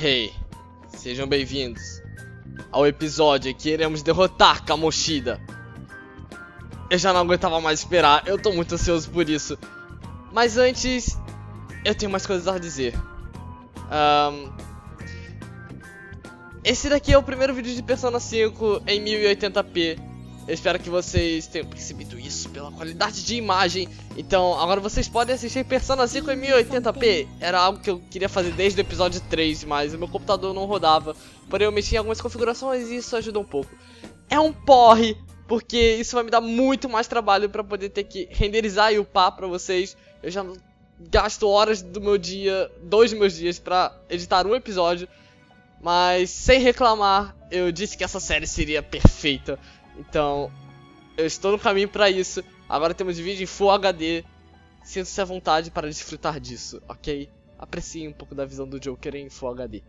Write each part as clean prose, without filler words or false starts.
Hey, sejam bem-vindos ao episódio em que iremos derrotar Kamoshida. Eu já não aguentava mais esperar, eu tô muito ansioso por isso. Mas antes, eu tenho mais coisas a dizer. Esse daqui é o primeiro vídeo de Persona 5 em 1080p. Eu espero que vocês tenham percebido isso pela qualidade de imagem. Então, agora vocês podem assistir Persona 5 em 1080p. Era algo que eu queria fazer desde o episódio 3, mas o meu computador não rodava. Porém, eu mexi em algumas configurações e isso ajuda um pouco. É um porre, porque isso vai me dar muito mais trabalho pra poder ter que renderizar e upar pra vocês. Eu já gasto horas do meu dia, 2 meus dias, pra editar um episódio. Mas, sem reclamar, eu disse que essa série seria perfeita. Então, eu estou no caminho pra isso. Agora temos vídeo em Full HD. Sinta-se à vontade para desfrutar disso, ok? Apreciem um pouco da visão do Joker em Full HD.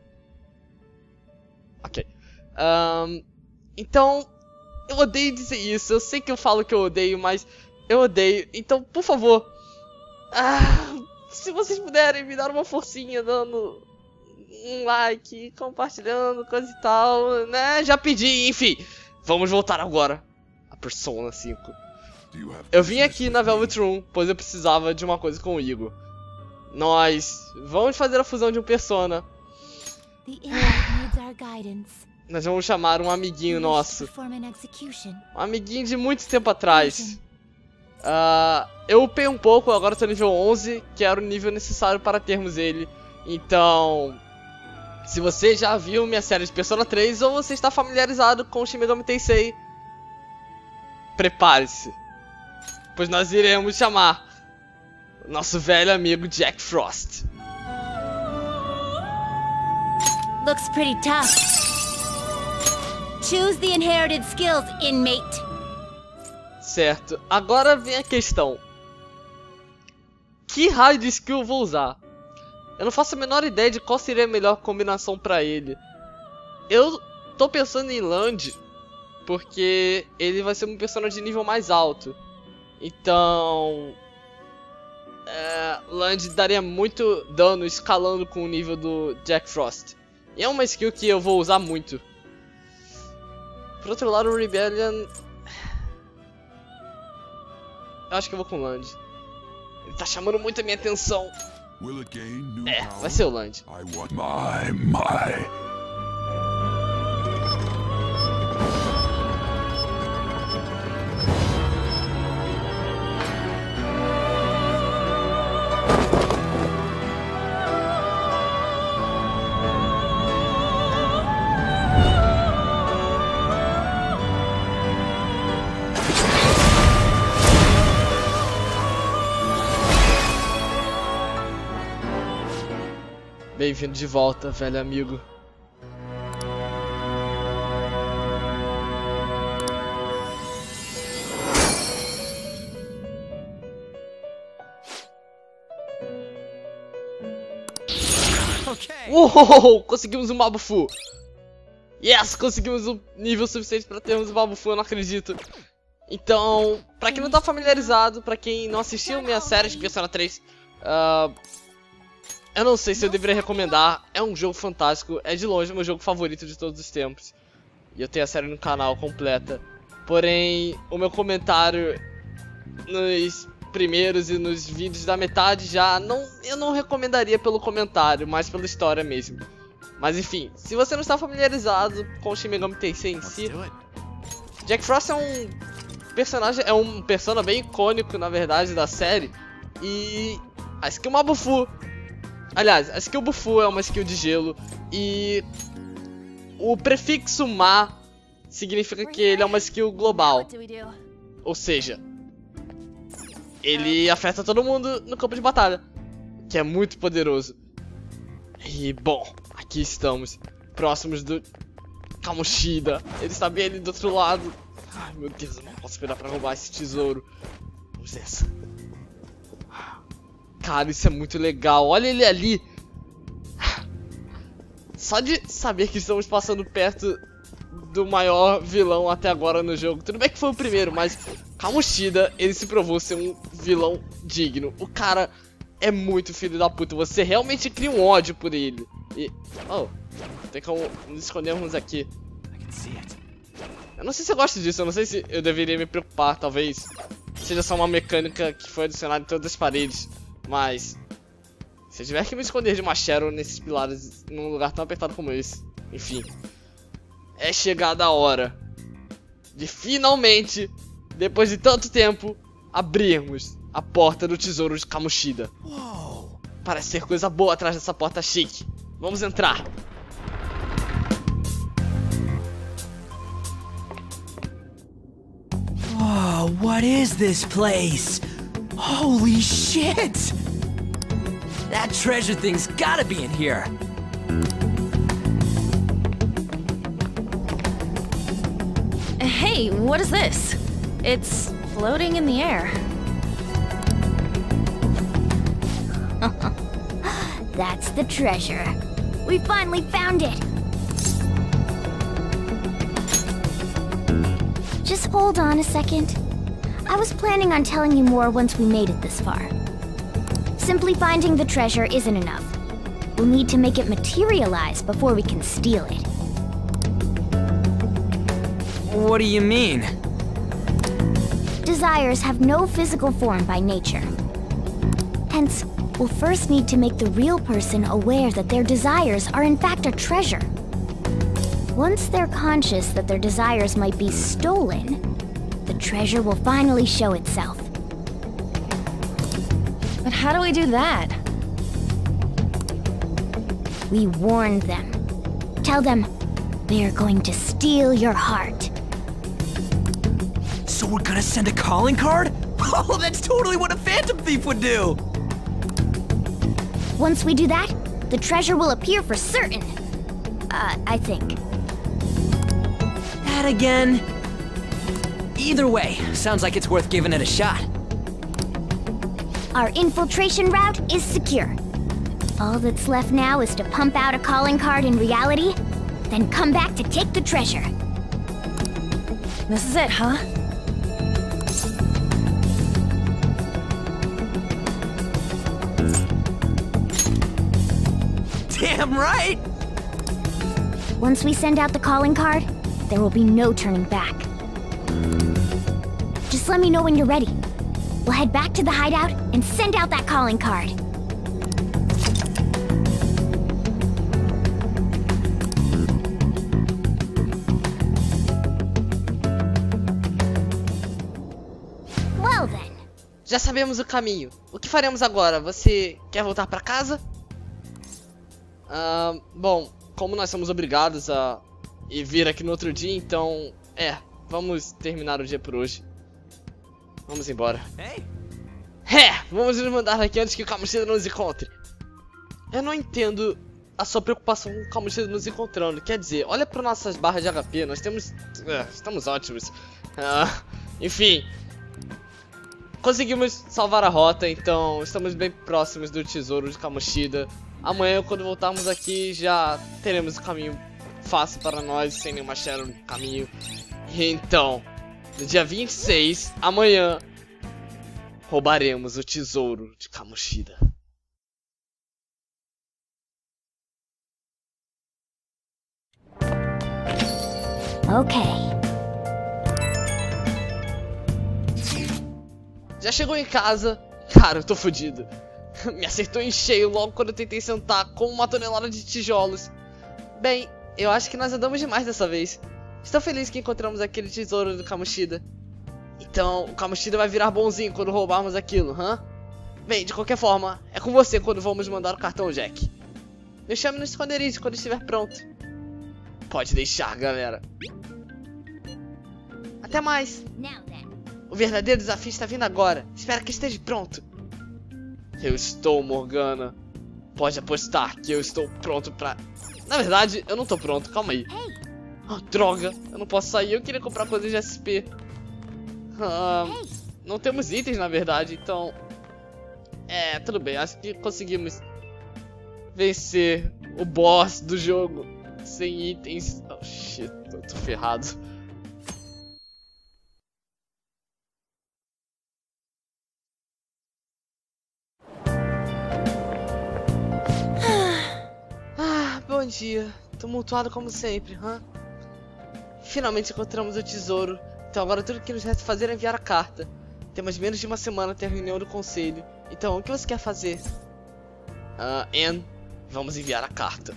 Ok. Então, eu odeio dizer isso. Eu sei que eu falo que eu odeio, mas eu odeio. Então, por favor, se vocês puderem me dar uma forcinha, dando um like, compartilhando, coisa e tal, né? Já pedi, enfim. Vamos voltar agora a Persona 5. Eu vim aqui na Velvet Room, pois eu precisava de uma coisa com o Igor. Nós vamos fazer a fusão de um Persona. Nós vamos chamar um amiguinho nosso. Um amiguinho de muito tempo atrás. Eu upei um pouco, agora estou nível 11, que era o nível necessário para termos ele. Então, se você já viu minha série de Persona 3 ou você está familiarizado com Shin Megami Tensei, prepare-se, pois nós iremos chamar o nosso velho amigo Jack Frost. Looks pretty tough. Choose the inherited skills, inmate. Certo, agora vem a questão. Que raio de skill eu vou usar? Eu não faço a menor ideia de qual seria a melhor combinação pra ele. Eu tô pensando em Land, porque ele vai ser um personagem de nível mais alto. Então, Land daria muito dano escalando com o nível do Jack Frost. E é uma skill que eu vou usar muito. Por outro lado, o Rebellion, eu acho que eu vou com Land. Ele tá chamando muito a minha atenção. Vai ser o Land. Bem-vindo de volta, velho amigo. Uou, conseguimos um Babufu. Yes, conseguimos um nível suficiente para termos um Babufu, eu não acredito. Então, pra quem não tá familiarizado, pra quem não assistiu minha série de Persona 3, eu não sei se eu deveria recomendar. É um jogo fantástico, é de longe o meu jogo favorito de todos os tempos. E eu tenho a série no canal completa. Porém, o meu comentário nos primeiros e nos vídeos da metade já eu não recomendaria pelo comentário, mas pela história mesmo. Mas enfim, se você não está familiarizado com o Shin Megami Tensei em si, Jack Frost é um personagem, é um persona bem icônico na verdade da série. E a skill Mabufu, aliás, a skill Bufu é uma skill de gelo. E o prefixo Ma significa que ele é uma skill global. Ou seja, ele afeta todo mundo no campo de batalha, que é muito poderoso. E bom, aqui estamos, próximos do Kamoshida. Ele está bem ali do outro lado. Ai meu Deus, eu não posso esperar pra roubar esse tesouro. Vamos nessa. Cara, isso é muito legal, olha ele ali. Só de saber que estamos passando perto do maior vilão até agora no jogo. Tudo bem que foi o primeiro, mas Kamoshida, ele se provou ser um vilão digno. O cara é muito filho da puta, você realmente cria um ódio por ele. E... Oh, tem como nos escondermos aqui. Eu não sei se eu gosto disso, eu não sei se eu deveria me preocupar, talvez seja só uma mecânica que foi adicionada em todas as paredes. Mas... se eu tiver que me esconder de uma Cheryl nesses pilares num lugar tão apertado como esse. Enfim. É chegada a hora de finalmente, depois de tanto tempo, abrirmos a porta do tesouro de Kamoshida. Parece ser coisa boa atrás dessa porta chique. Vamos entrar. Oh, what is this place? Holy shit! That treasure thing's gotta be in here. Hey, what is this? It's floating in the air. That's the treasure. We finally found it. Just hold on a second. I was planning on telling you more once we made it this far. Simply finding the treasure isn't enough. We'll need to make it materialize before we can steal it. What do you mean? Desires have no physical form by nature. Hence, we'll first need to make the real person aware that their desires are in fact a treasure. Once they're conscious that their desires might be stolen, the treasure will finally show itself. But how do we do that? We warn them. Tell them, they are going to steal your heart. So we're gonna send a calling card? Oh, that's totally what a Phantom Thief would do! Once we do that, the treasure will appear for certain. I think. That again? Either way, sounds like it's worth giving it a shot. Our infiltration route is secure. All that's left now is to pump out a calling card in reality, then come back to take the treasure. This is it, huh? Damn right! Once we send out the calling card, there will be no turning back. Just let me know when you're ready. We'll head back to the hideout and send out that calling card. Well then. Já sabemos o caminho. O que faremos agora? Você quer voltar pra casa? Bom, como nós somos obrigados a vir aqui no outro dia, então... vamos terminar o dia por hoje. Vamos embora. Vamos nos mandar daqui antes que o Kamoshida nos encontre. Eu não entendo a sua preocupação com o Kamoshida nos encontrando. Quer dizer, olha para nossas barras de HP, nós temos... estamos ótimos. Enfim... conseguimos salvar a rota, então estamos bem próximos do tesouro de Kamoshida. Amanhã, quando voltarmos aqui, já teremos o caminho fácil para nós, sem nenhuma Cheryl no caminho. Então, no dia 26, amanhã, roubaremos o tesouro de Kamoshida. Ok. Já chegou em casa? Cara, eu tô fudido. Me acertou em cheio logo quando eu tentei sentar com uma tonelada de tijolos. Bem, eu acho que nós andamos demais dessa vez. Estou feliz que encontramos aquele tesouro do Kamoshida. Então, o Kamoshida vai virar bonzinho quando roubarmos aquilo, hã? Bem, de qualquer forma, é com você quando vamos mandar o cartão Jack. Me chame no esconderijo quando estiver pronto. Pode deixar, galera. Até mais. Now then. O verdadeiro desafio está vindo agora. Espero que esteja pronto. Eu estou, Morgana. Pode apostar que eu estou pronto pra... Na verdade, eu não tô pronto, calma aí. Oh, droga, eu não posso sair, eu queria comprar coisas de SP. Não temos itens, na verdade, então... tudo bem, acho que conseguimos vencer o boss do jogo sem itens. Oh, shit, tô ferrado. bom dia. Tumultuado como sempre, hã? Finalmente encontramos o tesouro. Então agora tudo que nos resta fazer é enviar a carta. Temos menos de uma semana até a reunião do conselho. Então, o que você quer fazer? Anne, vamos enviar a carta.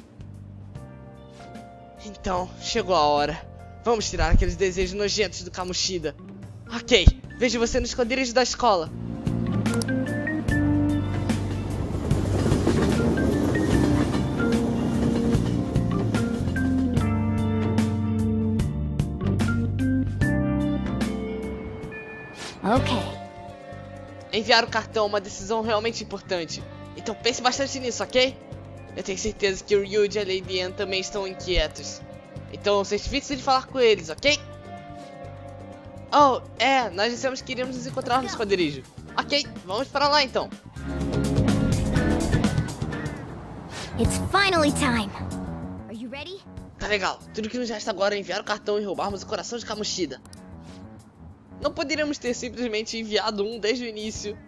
Então, chegou a hora. Vamos tirar aqueles desejos nojentos do Kamoshida. Ok, vejo você no esconderijo da escola. Ok. Enviar o cartão é uma decisão realmente importante. Então pense bastante nisso, ok? Eu tenho certeza que o Ryuji e a Lady Anne também estão inquietos. Então certifique-se de falar com eles, ok? Oh, nós dissemos que iríamos nos encontrar no esconderijo. Ok, vamos para lá então. It's finally time. Are you ready? Tá legal, tudo que nos resta agora é enviar o cartão e roubarmos o coração de Kamoshida. Não poderíamos ter simplesmente enviado um desde o início.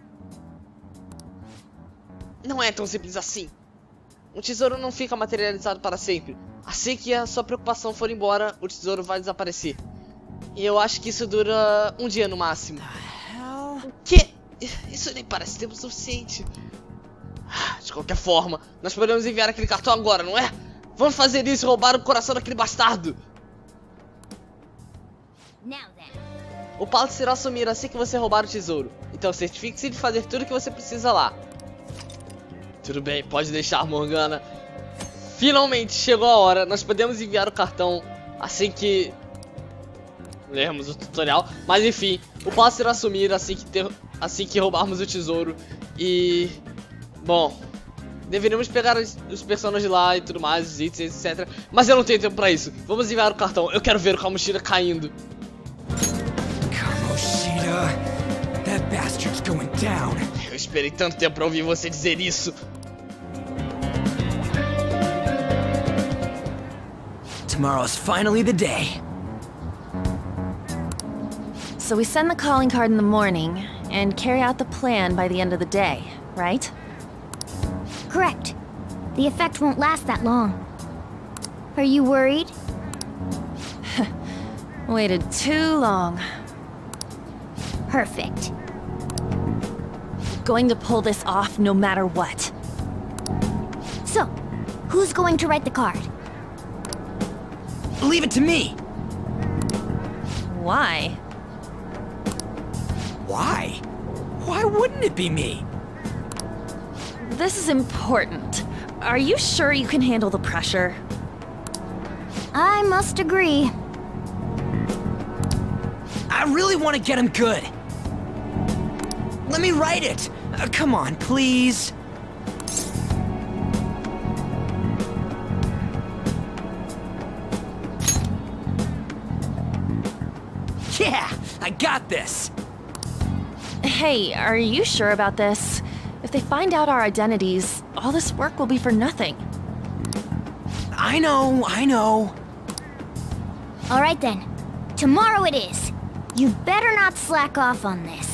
Não é tão simples assim. Um tesouro não fica materializado para sempre. Assim que a sua preocupação for embora, o tesouro vai desaparecer. E eu acho que isso dura um dia no máximo. O quê? Isso nem parece tempo suficiente. De qualquer forma, nós podemos enviar aquele cartão agora, não é? Vamos fazer isso e roubar o coração daquele bastardo. Now then. O palácio irá sumir assim que você roubar o tesouro. Então certifique-se de fazer tudo o que você precisa lá. Tudo bem, pode deixar, Morgana. Finalmente chegou a hora. Nós podemos enviar o cartão assim que lermos o tutorial. Mas enfim, o palácio irá sumir assim que roubarmos o tesouro. E... bom, deveríamos pegar os personagens de lá e tudo mais, os itens, etc. Mas eu não tenho tempo pra isso. Vamos enviar o cartão. Eu quero ver o Kamoshida caindo. That bastard's going down. Eu esperei tanto tempo pra ouvir você dizer isso. Tomorrow's finally the day. So we send the calling card in the morning and carry out the plan by the end of the day, right? Correct. The effect won't last that long. Are you worried? Waited too long. Perfect. Going to pull this off no matter what. So, who's going to write the card? Leave it to me. Why? Why? Why wouldn't it be me? This is important. Are you sure you can handle the pressure? I must agree. I really want to get him good. Let me write it. Come on, please. Yeah, I got this. Hey, are you sure about this? If they find out our identities, all this work will be for nothing. I know. All right then. Tomorrow it is. You better not slack off on this.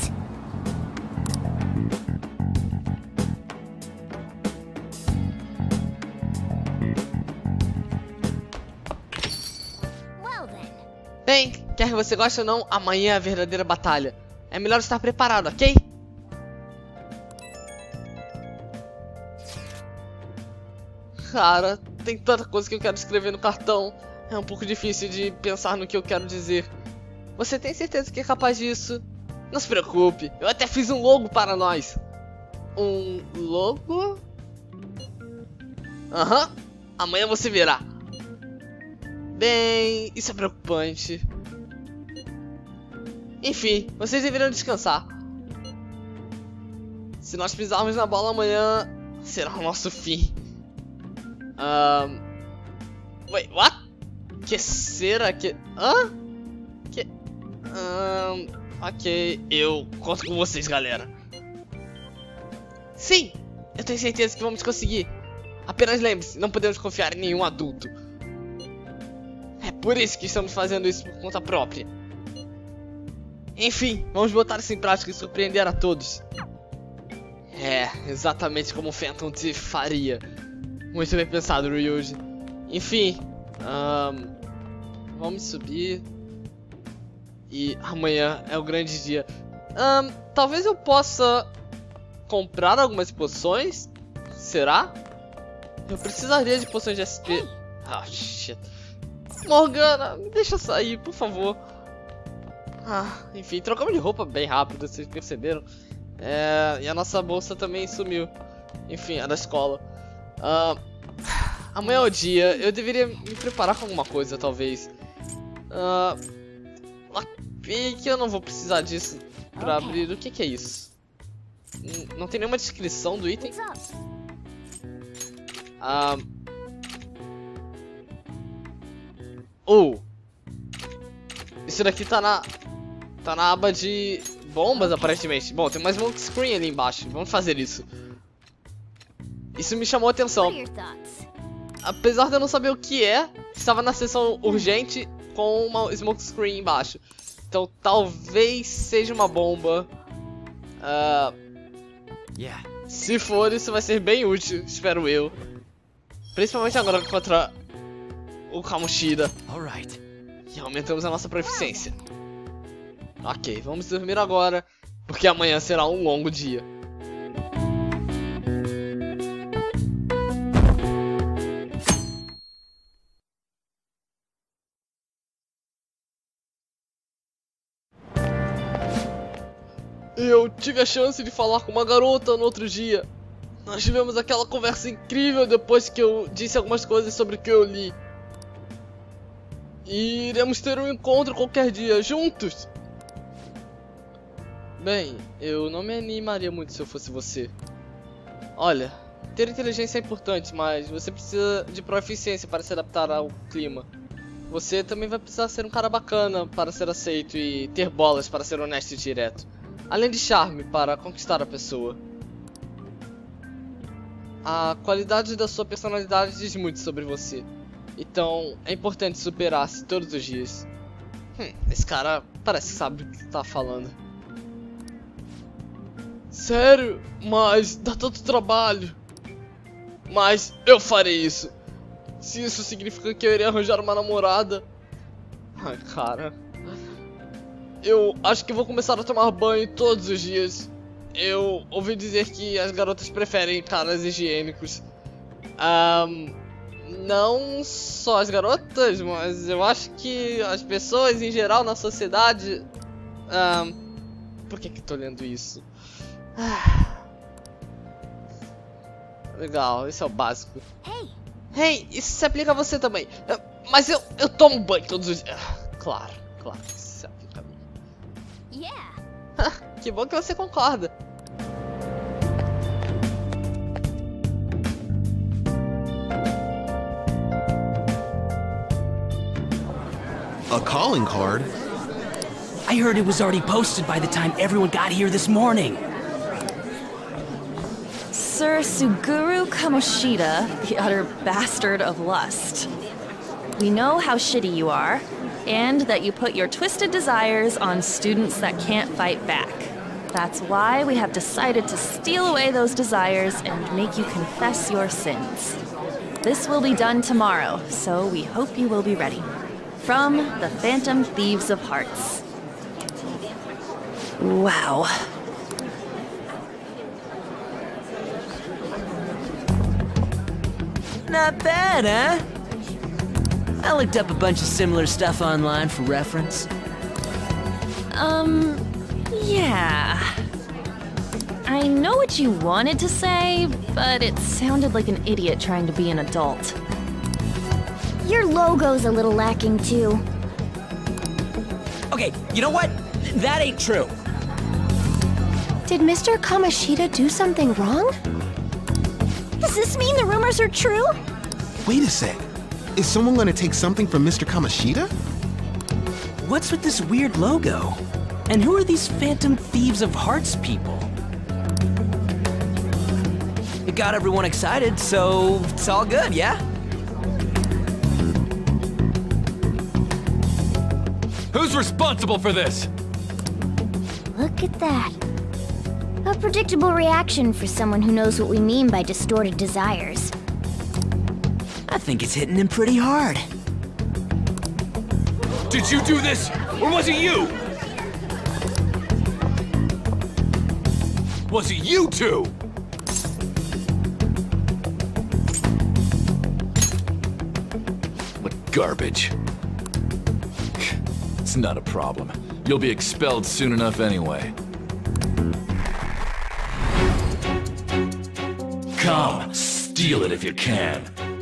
Well then. Bem, quer que você goste ou não, amanhã é a verdadeira batalha. É melhor estar preparado, ok? Cara, tem tanta coisa que eu quero escrever no cartão. É um pouco difícil de pensar no que eu quero dizer. Você tem certeza que é capaz disso? Não se preocupe, eu até fiz um logo para nós. Um logo? Aham, amanhã você verá. Bem, isso é preocupante. Enfim, vocês deveriam descansar. Se nós pisarmos na bola amanhã, será o nosso fim. Wait, what? Que será que... hã? Que... ok, eu conto com vocês, galera. Sim, eu tenho certeza que vamos conseguir. Apenas lembre-se, não podemos confiar em nenhum adulto. É por isso que estamos fazendo isso por conta própria. Enfim, vamos botar isso em prática e surpreender a todos. É, exatamente como o Phantom Thief faria. Muito bem pensado, Ryuji. Enfim, vamos subir. E amanhã é o grande dia. Talvez eu possa comprar algumas poções? Será? Eu precisaria de poções de SP. Ah, shit. Morgana, me deixa sair, por favor. Enfim, trocamos de roupa bem rápido, vocês perceberam. E a nossa bolsa também sumiu. Enfim, a da escola. Amanhã é o dia, eu deveria me preparar com alguma coisa, talvez. Que eu não vou precisar disso pra abrir. O que é isso? Não tem nenhuma descrição do item. Isso daqui tá na aba de bombas, aparentemente. Bom, tem mais smoke screen ali embaixo. Vamos fazer isso. Isso me chamou a atenção. Apesar de eu não saber o que estava na seção urgente com uma smoke screen embaixo. Então talvez seja uma bomba. Se for, isso vai ser bem útil, espero eu. Principalmente agora contra o Kamoshida. E aumentamos a nossa proficiência. Ok, vamos dormir agora, porque amanhã será um longo dia. Eu tive a chance de falar com uma garota no outro dia. Nós tivemos aquela conversa incrível depois que eu disse algumas coisas sobre o que eu li. E iremos ter um encontro qualquer dia, juntos. Bem, eu não me animaria muito se eu fosse você. Olha, ter inteligência é importante, mas você precisa de proficiência para se adaptar ao clima. Você também vai precisar ser um cara bacana para ser aceito e ter bolas para ser honesto e direto. Além de charme para conquistar a pessoa. A qualidade da sua personalidade diz muito sobre você. Então é importante superar-se todos os dias. Esse cara parece que sabe o que tá falando. Sério? Mas dá tanto trabalho. Mas eu farei isso. Se isso significa que eu irei arranjar uma namorada. Ai, cara. Eu acho que vou começar a tomar banho todos os dias. Eu ouvi dizer que as garotas preferem caras higiênicos. Não só as garotas, mas eu acho que as pessoas em geral na sociedade... Por que tô lendo isso? Legal, esse é o básico. Hey, isso se aplica a você também. Mas eu tomo banho todos os dias. Claro que isso se aplica a mim. Que bom que você concorda. A calling card? I heard it was already posted by the time everyone got here this morning. Sir Suguru Kamoshida, the utter bastard of lust. We know how shitty you are, and that you put your twisted desires on students that can't fight back. That's why we have decided to steal away those desires and make you confess your sins. This will be done tomorrow, so we hope you will be ready. From the Phantom Thieves of Hearts. Wow. Not bad, huh? I looked up a bunch of similar stuff online for reference. Yeah. I know what you wanted to say, but it sounded like an idiot trying to be an adult. Your logo's a little lacking, too. Okay, you know what? That ain't true. Did Mr. Kamoshida do something wrong? Does this mean the rumors are true? Wait a sec. Is someone gonna take something from Mr. Kamoshida? What's with this weird logo? And who are these Phantom Thieves of Hearts people? It got everyone excited, so it's all good, yeah? Who's responsible for this? Look at that. A predictable reaction for someone who knows what we mean by distorted desires. I think it's hitting him pretty hard. Did you do this, or was it you? Was it you two? What garbage. It's not a problem. You'll be expelled soon enough anyway. Come, steal it if you can.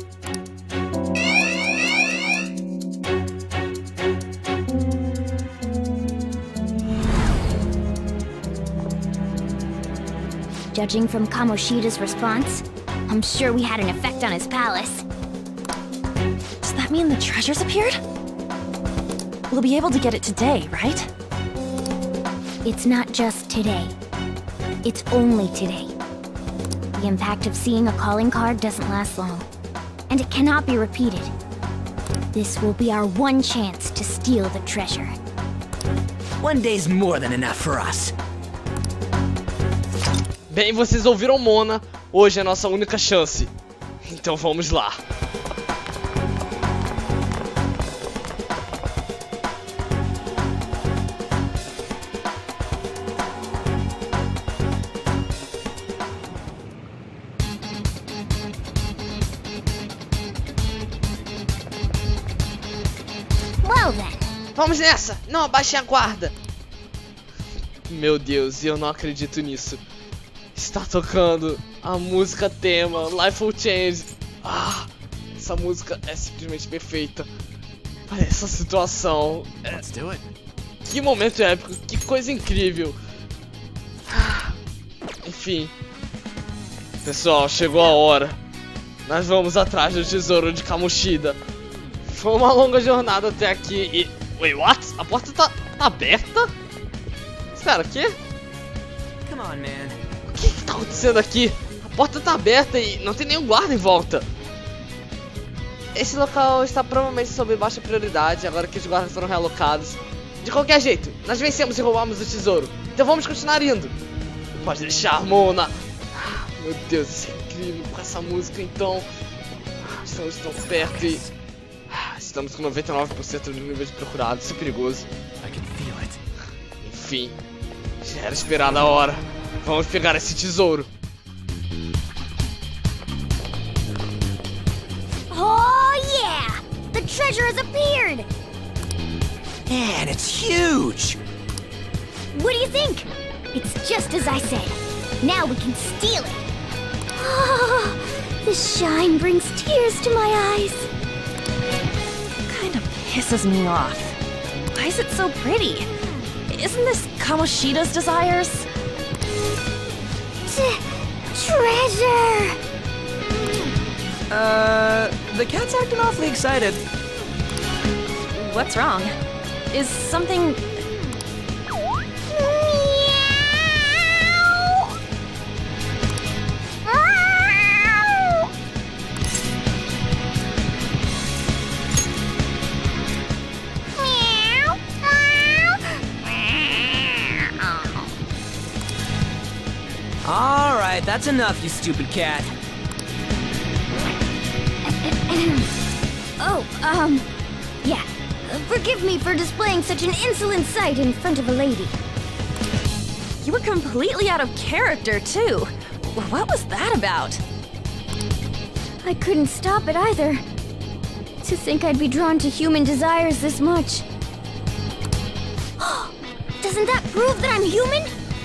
Judging from Kamoshida's response, I'm sure we had an effect on his palace. Does that mean the treasure's appeared? We'll be able to get it today, right? It's not just today. It's only today. The impact of seeing a calling card doesn't last long, and it cannot be repeated. This will be our one chance to steal the treasure. One day's more than enough for us. Bem, vocês ouviram Mona, hoje é a nossa única chance. Então vamos lá. Well then. Vamos nessa! Não abaixem a guarda! Meu Deus, eu não acredito nisso. Está tocando a música tema, Life Will Change. Ah, essa música é simplesmente perfeita para essa situação. Let's do it. Que momento épico, que coisa incrível. Ah, enfim. Pessoal, chegou a hora. Nós vamos atrás do tesouro de Kamoshida. Foi uma longa jornada até aqui e... Wait, what? A porta tá aberta? Espera, o quê? Come on, man. O que tá acontecendo aqui? A porta tá aberta e não tem nenhum guarda em volta. Esse local está provavelmente sob baixa prioridade, agora que os guardas foram realocados. De qualquer jeito, nós vencemos e roubamos o tesouro. Então vamos continuar indo. Não pode deixar, Mona. Ah, meu Deus, isso é incrível com essa música, então. Estamos tão perto e... Estamos com 99% do nível de procurado, isso é perigoso. I can feel it. Enfim, já era esperada a hora. Vamos pegar esse tesouro. Oh yeah! The treasure has appeared! Man, it's huge! What do you think? It's just as I said. Now we can steal it. Ah, the shine brings tears to my eyes. Kinda pisses me off. Why is it so pretty? Isn't this Kamoshida's desires? Treasure! The cat's acting awfully excited. What's wrong? Is something... Meow! Alright, that's enough, you stupid cat. Yeah. Forgive me for displaying such an insolent sight in front of a lady. You were completely out of character, too. What was that about? I couldn't stop it either. To think I'd be drawn to human desires this much. Doesn't that prove that I'm human?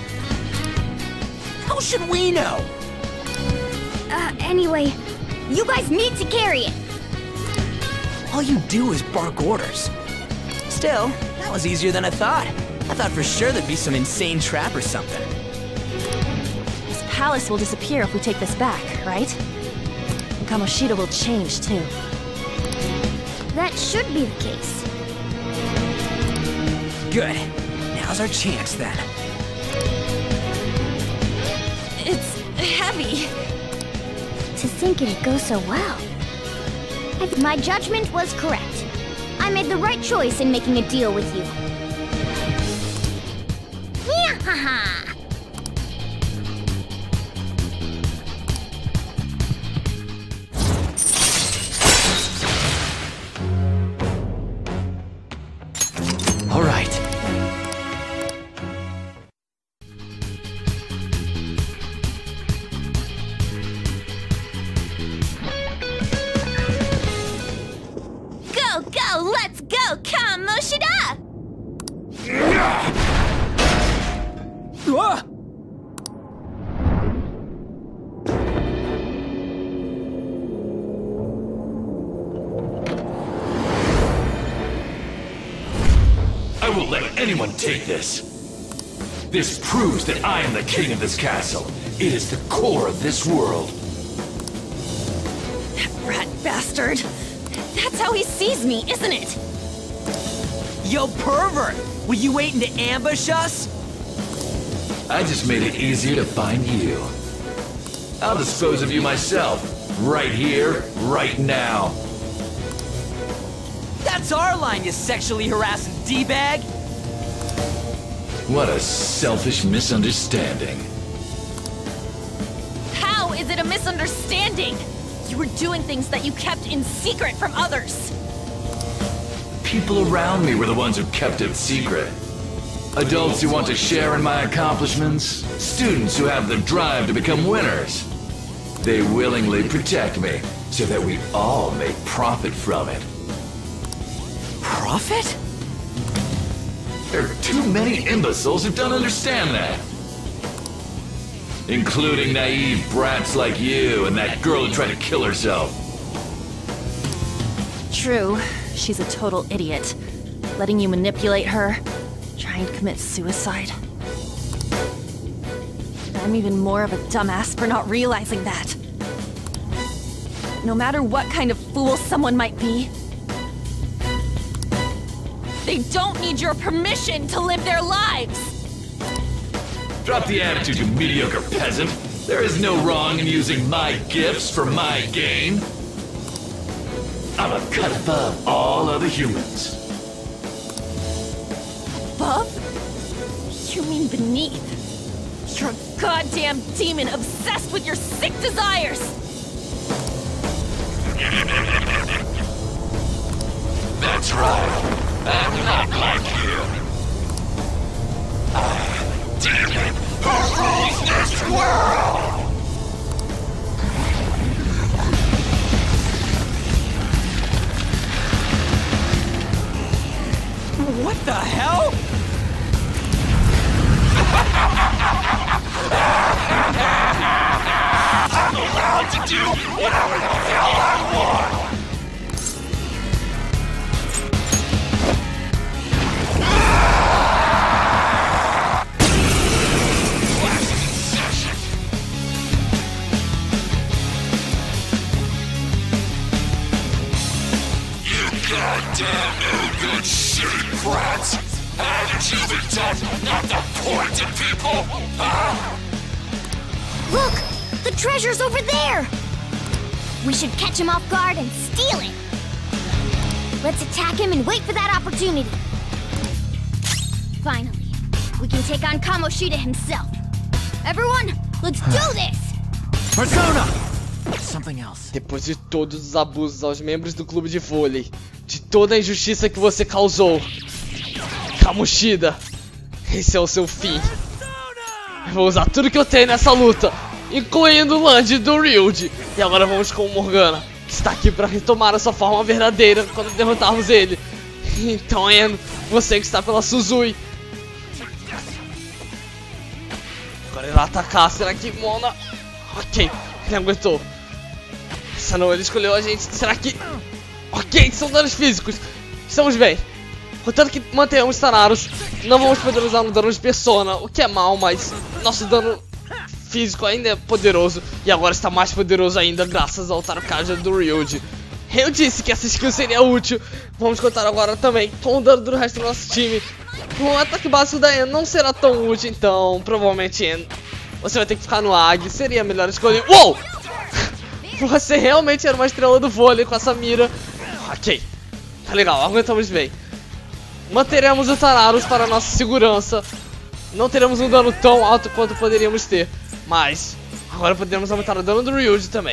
How should we know? Anyway, you guys need to carry it. All you do is bark orders. Still, that was easier than I thought. I thought for sure there'd be some insane trap or something. This palace will disappear if we take this back, right? And Kamoshida will change, too. That should be the case. Good. Now's our chance, then. It's heavy. To think it'd go so well. My judgment was correct. I made the right choice in making a deal with you. Yahaha! I won't let anyone take this. This proves that I am the king of this castle. It is the core of this world. That rat bastard. That's how he sees me, isn't it? Yo, pervert! Were you waiting to ambush us? I just made it easier to find you. I'll dispose of you myself. Right here, right now. That's our line, you sexually harassing D-bag! What a selfish misunderstanding. How is it a misunderstanding? You were doing things that you kept in secret from others. People around me were the ones who kept it secret. Adults who want to share in my accomplishments, students who have the drive to become winners. They willingly protect me so that we all make profit from it. Profit? There are too many imbeciles who don't understand that. Including naive brats like you and that girl who tried to kill herself. True, she's a total idiot. Letting you manipulate her, trying to commit suicide. I'm even more of a dumbass for not realizing that. No matter what kind of fool someone might be, they don't need your permission to live their lives! Drop the attitude, you mediocre peasant. There is no wrong in using my gifts for my gain. I'm a cut above all other humans. Above? You mean beneath? You're a goddamn demon obsessed with your sick desires! That's right. I'm not like you. I'm a demon who rules this world! What the hell? I'm allowed to do whatever the hell I want! Goddamn no-good shitty brats! Haven't you been taught not to point at people, huh? Look! The treasure's over there! We should catch him off guard and steal it! Let's attack him and wait for that opportunity. Finally, we can take on Kamoshida himself. Everyone, let's do this! Persona! Something else. Depois de todos os abusos aos membros do clube de vôlei, de toda a injustiça que você causou, Kamoshida, esse é o seu fim. Eu vou usar tudo que eu tenho nessa luta, incluindo o Land do Ryuji. E agora vamos com o Morgana, que está aqui para retomar a sua forma verdadeira quando derrotarmos ele. Então, Anne, você que está pela Suzui. Agora ele vai atacar, será que Mona... Ok, ele aguentou. Essa não, ele escolheu a gente, será que... Ok, são danos físicos. Estamos bem. Contanto que mantenhamos Tanaros, não vamos poder usar no dano de persona, o que é mal, mas nosso dano físico ainda é poderoso. E agora está mais poderoso ainda graças ao Tarukaja do Ryuji. Eu disse que essa skill seria útil. Vamos contar agora também com o dano do resto do nosso time. O ataque básico da Anne não será tão útil, então provavelmente Anne, você vai ter que ficar no AG, seria melhor escolher. Uou! Você realmente era uma estrela do vôlei com essa mira. Ok, tá legal, aguentamos bem. Manteremos o Tanaros para nossa segurança. Não teremos um dano tão alto quanto poderíamos ter, mas agora podemos aumentar o dano do Ryuji também.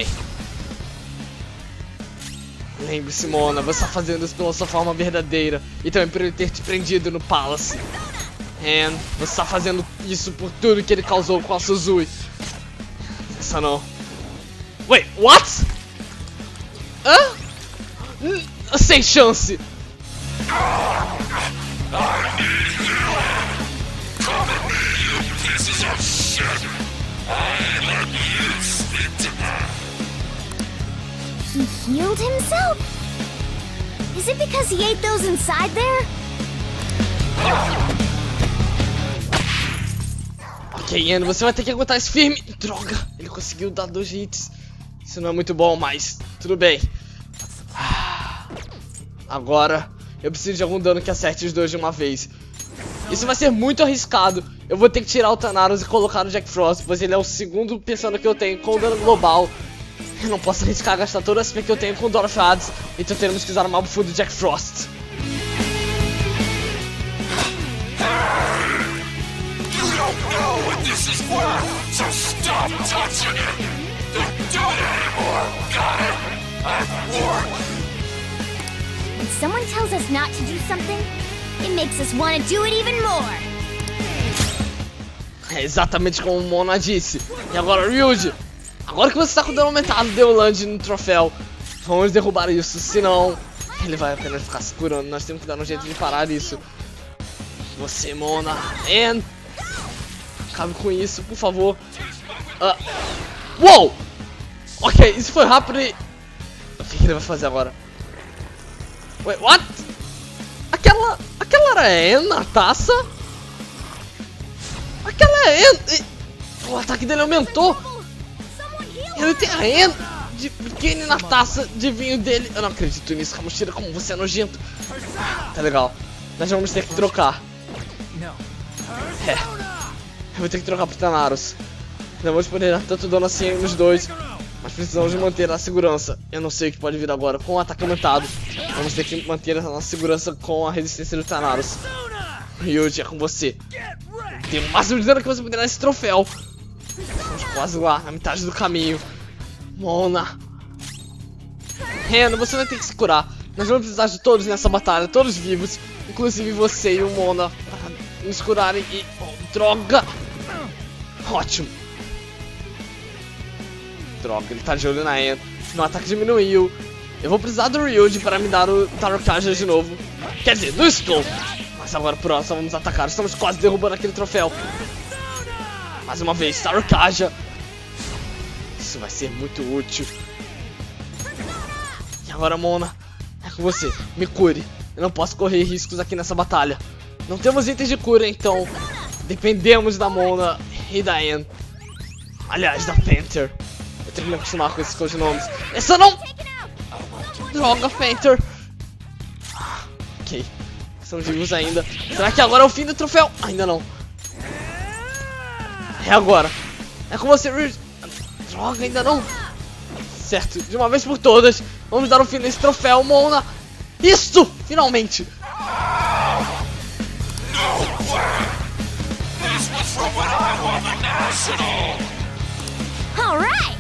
Lembre-se, Mona, você está fazendo isso pela sua forma verdadeira e também por ele ter te prendido no Palace. Anne, você está fazendo isso por tudo que ele causou com a Suzui. Essa não. Wait, what? Hã? Sem chance. He healed himself? Is it because he ate those inside there? Ok, Anne, você vai ter que aguentar esse firme. Droga, ele conseguiu dar 2 hits. Isso não é muito bom, mas tudo bem. Agora, eu preciso de algum dano que acerte os dois de uma vez. Isso vai ser muito arriscado. Eu vou ter que tirar o Thanaros e colocar o Jack Frost, pois ele é o segundo persona que eu tenho com dano global. Eu não posso arriscar gastar toda a SP que eu tenho com o Dorothy Hades, então teremos que usar o Malbufo do Jack Frost. When someone tells us not to do something, it makes us want to do it even more. É exatamente como o Mona disse. E agora, Ryuji, agora que você está com o dano aumentado, dê o land no troféu. Vamos derrubar isso, senão ele vai apenas ficar se curando. Nós temos que dar um jeito de parar isso. Você, Mona, Anne, acabe com isso, por favor. Uou! Ok, isso foi rápido e... O que ele vai fazer agora? Wait, what? Aquela era a Anne na taça? Aquela é a Anne! O ataque dele aumentou! Ele tem a Anne de pequeno na taça de vinho dele. Eu não acredito nisso, Kamoshida, como você é nojento. Tá legal. Nós vamos ter que trocar. É. Eu vou ter que trocar pro Thanaros. Não vamos poder dar tanto dano assim nos dois. Mas precisamos manter a segurança. Eu não sei o que pode vir agora. Com o ataque aumentado, vamos ter que manter a nossa segurança com a resistência do Thanaros. Ryuji, é com você. Tem o máximo de dano que você poderá nesse troféu. Estamos quase lá, na metade do caminho. Mona. Rena, você vai ter que se curar. Nós vamos precisar de todos nessa batalha, todos vivos. Inclusive você e o Mona. Para nos curarem e... Oh, droga! Ótimo. Droga, ele tá de olho na Anne. Meu ataque diminuiu. Eu vou precisar do Ryuji para me dar o Tarokaja de novo. Quer dizer, do Skull. Mas agora pronto, vamos atacar. Estamos quase derrubando aquele troféu. Mais uma vez, Tarokaja. Isso vai ser muito útil. E agora, Mona, é com você. Me cure. Eu não posso correr riscos aqui nessa batalha. Não temos itens de cura, então dependemos da Mona e da Anne. Aliás, da Panther. Eu tenho que me acostumar com esses codinomes. Essa não! Droga, Panther. Ok. Estamos vivos ainda. Será que agora é o fim do troféu? Ainda não. É agora. É com você, Ryuji. Droga, ainda não. Certo, de uma vez por todas. Vamos dar um fim nesse troféu, Mona. Isso! Finalmente! All right.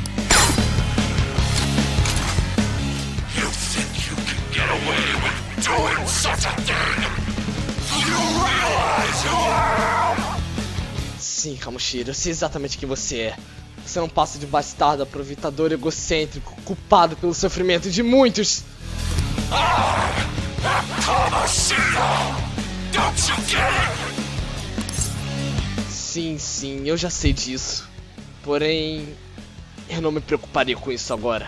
You think you can get away with doing such a thing? You realize who I am? Sim, Kamoshida, eu sei exatamente quem você é. Você não passa de bastardo, aproveitador egocêntrico, culpado pelo sofrimento de muitos. Sim, eu já sei disso. Porém, eu não me preocuparia com isso agora.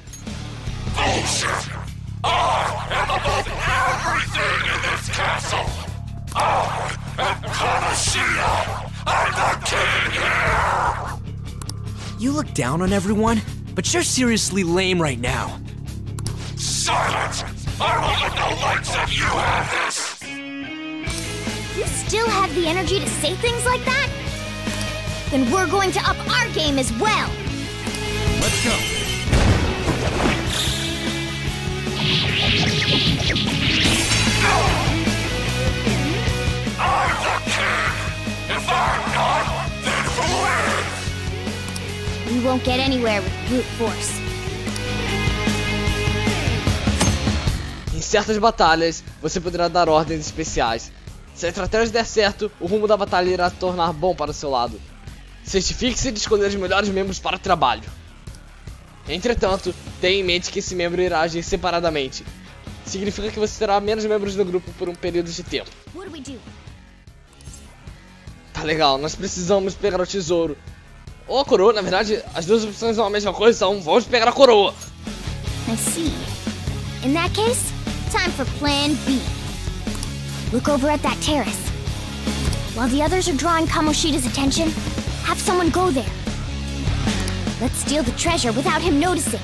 You look down on everyone, but you're seriously lame right now. Silence! I won't let the likes of you have this! You still have the energy to say things like that? Then we're going to up our game as well. Let's go. I'm the king! If I'm not, then who is? We won't get anywhere with brute force. Em certas batalhas, você poderá dar ordens especiais. Se a estratégia der certo, o rumo da batalha irá se tornar bom para o seu lado. Certifique-se de escolher os melhores membros para o trabalho. Entretanto, tenha em mente que esse membro irá agir separadamente. Significa que você terá menos membros do grupo por um período de tempo. What do we do? Tá legal, nós precisamos pegar o tesouro. Ou a coroa, na verdade, as duas opções são a mesma coisa, então vamos pegar a coroa. I see. In that case, time for Plan B. Look over at that terrace. While the others are drawing Kamoshida's attention, have someone go there. Let's steal the treasure without him noticing.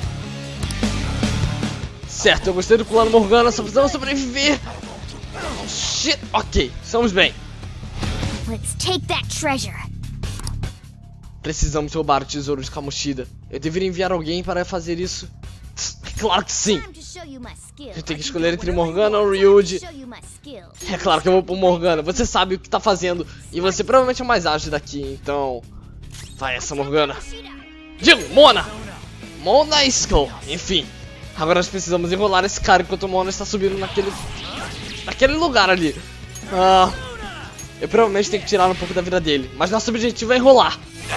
Certo, eu gostei do plano Morgana, só precisamos sobreviver. Oh, shit, ok, estamos bem. Let's take that treasure. Precisamos roubar o tesouro de Kamoshida. Eu deveria enviar alguém para fazer isso? Claro que sim. Eu tenho que escolher entre Morgana ou Ryuji. É claro que eu vou por Morgana. Você sabe o que tá fazendo. E você provavelmente é o mais ágil daqui. Então... vai essa, Morgana. Digo, Mona! Mona e Skull. Enfim. Agora nós precisamos enrolar esse cara enquanto o Mona está subindo naquele lugar ali. Eu provavelmente tenho que tirar um pouco da vida dele. Mas nosso objetivo é enrolar.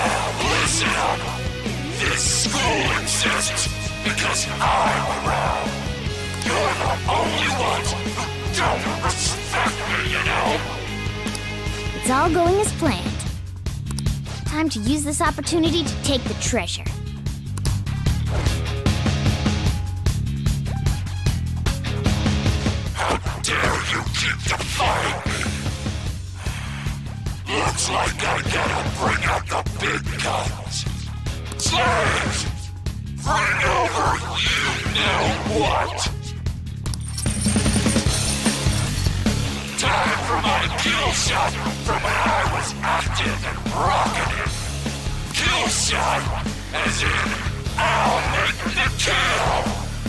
Because I'm around, you're the only one. Don't respect me, you know. It's all going as planned. Time to use this opportunity to take the treasure. How dare you keep defying me? Looks like I gotta bring out the big guns. Slaves! Bring over you know what? Time for my kill shot from when I was active and rocketed. Kill shot, as in, I'll make the kill!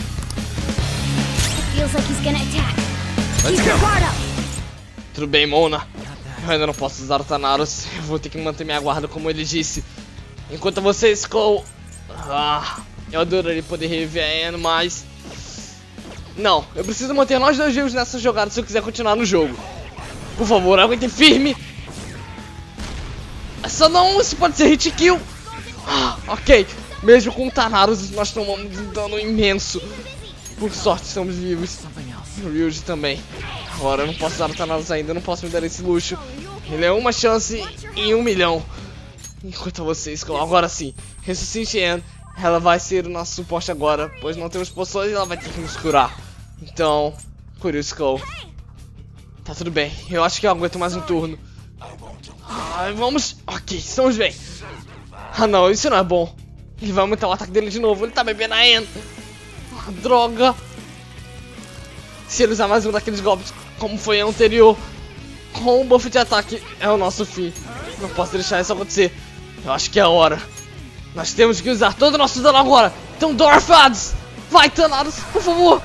Feels like he's gonna attack. Keep your guard up! Tudo bem, Mona. Eu ainda não posso usar o Thanatos. Eu vou ter que manter minha guarda como ele disse. Enquanto você, Skull... eu adoraria poder reviver a Anne, mas... não, eu preciso manter nós dois vivos nessa jogada se eu quiser continuar no jogo. Por favor, aguente firme. Essa não, isso pode ser hit kill. Ok, mesmo com o Thanatos nós tomamos um dano imenso. Por sorte estamos vivos. O Ryuji também. Agora eu não posso usar o Thanatos ainda, eu não posso me dar esse luxo. Ele é uma chance em 1 milhão. Enquanto vocês, agora sim, ressuscite Anne. Ela vai ser o nosso suporte agora, pois não temos poções e ela vai ter que nos curar. Então, cure o Skull. Tá tudo bem, eu acho que eu aguento mais um turno. Vamos... ok, estamos bem. Não, isso não é bom. Ele vai aumentar o ataque dele de novo, ele tá bebendo a Anne. Droga. Se ele usar mais um daqueles golpes, como foi o anterior, com um buff de ataque, é o nosso fim. Não posso deixar isso acontecer. Eu acho que é a hora. Nós temos que usar todo o nosso dano agora. Então, Dorfads! Vai, Thanatos, por favor!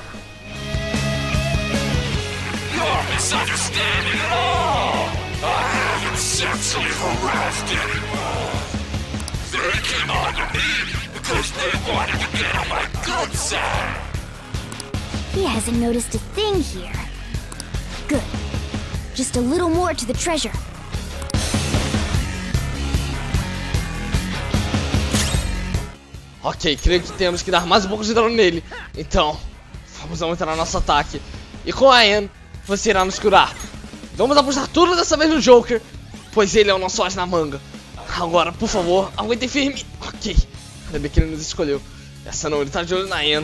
You're misunderstanding it all! I haven't sexually harassed anyone! They came on to me because they wanted to get on my good side! He hasn't noticed a thing here. Good. Just a little more to the treasure. Ok, creio que temos que dar mais um pouco de dano nele. Então, vamos aumentar o nosso ataque. E com a Anne, você irá nos curar. Vamos apostar tudo dessa vez no Joker, pois ele é o nosso as na manga. Agora, por favor, aguentem firme. Ok, ainda bem que ele nos escolheu. Essa não, ele tá de olho na Anne.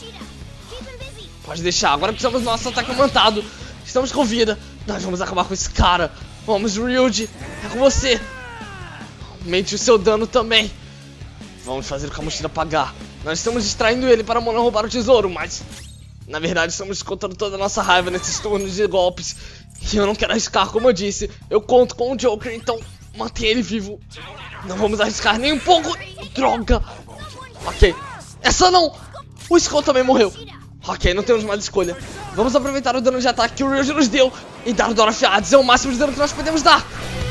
Pode deixar, agora precisamos do nosso ataque aumentado. Estamos com vida, nós vamos acabar com esse cara. Vamos, Ryuji, é com você. Aumente o seu dano também. Vamos fazer o Kamoshida pagar. Nós estamos distraindo ele para não roubar o tesouro, mas... na verdade estamos descontando toda a nossa raiva nesses turnos de golpes. E eu não quero arriscar, como eu disse. Eu conto com o Joker, então mantenha ele vivo. Não vamos arriscar nem um pouco. Droga. Ok. Essa não. O Skull também morreu. Ok, não temos mais escolha. Vamos aproveitar o dano de ataque que o Ryuji nos deu e dar o Dora Fiades. É o máximo de dano que nós podemos dar.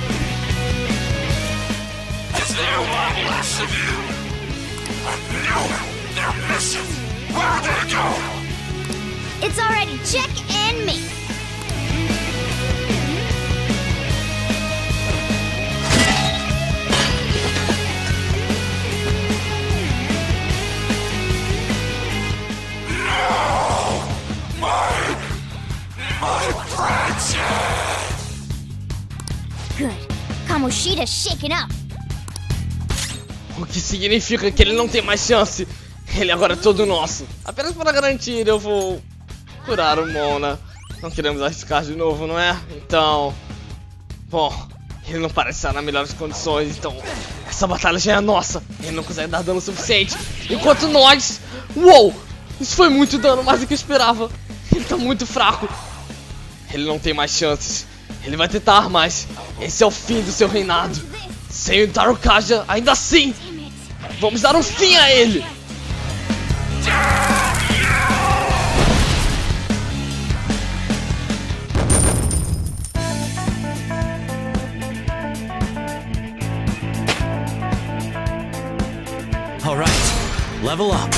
It's already check and me. Good. Kamoshida's shaken up. O que significa que ele não tem mais chance. Ele agora é todo nosso. Apenas para garantir, eu vou curar o Mona. Não queremos arriscar de novo, não é? Então... Bom, ele não parece estar nas melhores condições, então... Essa batalha já é nossa. Ele não consegue dar dano suficiente. Enquanto nós... Uou! Isso foi muito dano, mais do que eu esperava. Ele tá muito fraco. Ele não tem mais chances. Ele vai tentar, mas... Esse é o fim do seu reinado. Sem o Darukaja, ainda assim... Vamos dar um fim a ele! All right, level up.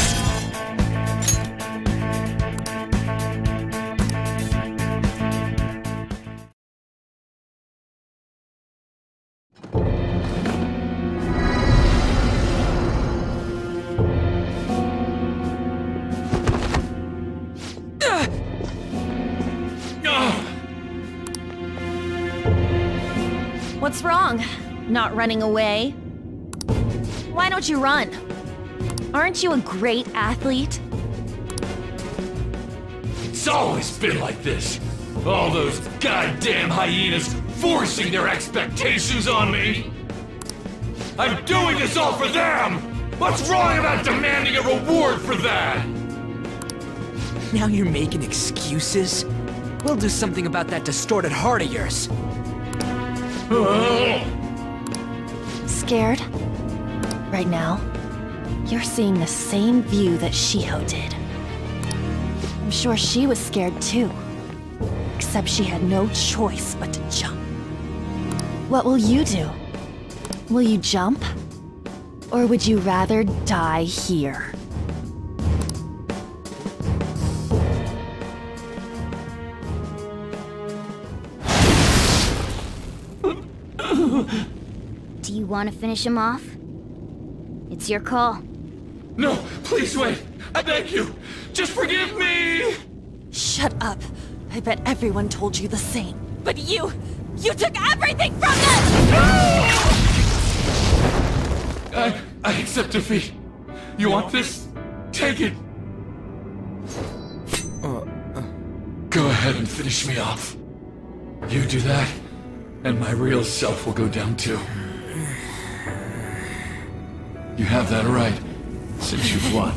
What's wrong? Not running away? Why don't you run? Aren't you a great athlete? It's always been like this. All those goddamn hyenas forcing their expectations on me. I'm doing this all for them! What's wrong about demanding a reward for that? Now you're making excuses? We'll do something about that distorted heart of yours. Scared? Right now, you're seeing the same view that Shiho did. I'm sure she was scared too. Except she had no choice but to jump. What will you do? Will you jump? Or would you rather die here? Do you want to finish him off? It's your call. No, please wait. I beg you. Just forgive me. Shut up. I bet everyone told you the same. But you took everything from them! I accept defeat. You want this? Take it. Go ahead and finish me off. You do that, and my real self will go down too. You have that right, since you've won.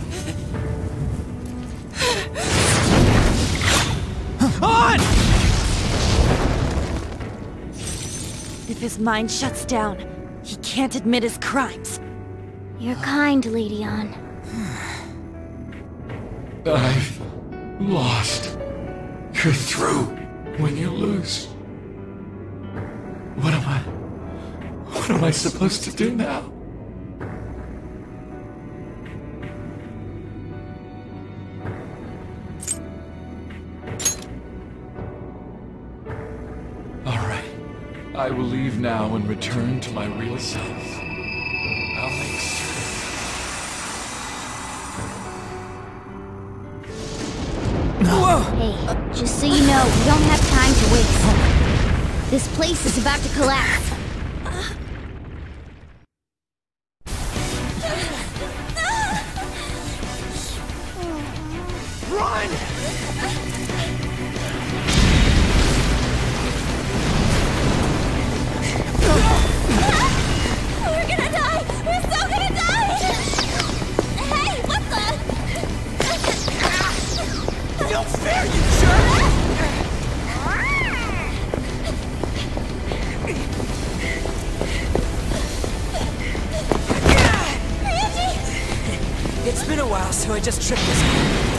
On! If his mind shuts down, he can't admit his crimes. You're kind, Lady Ann. I've lost. You're through when you lose. What am I supposed to do now? I will leave now and return to my real self. I'll make certain. Hey, just so you know, we don't have time to waste. This place is about to collapse. It's been a while, so I just tripped this.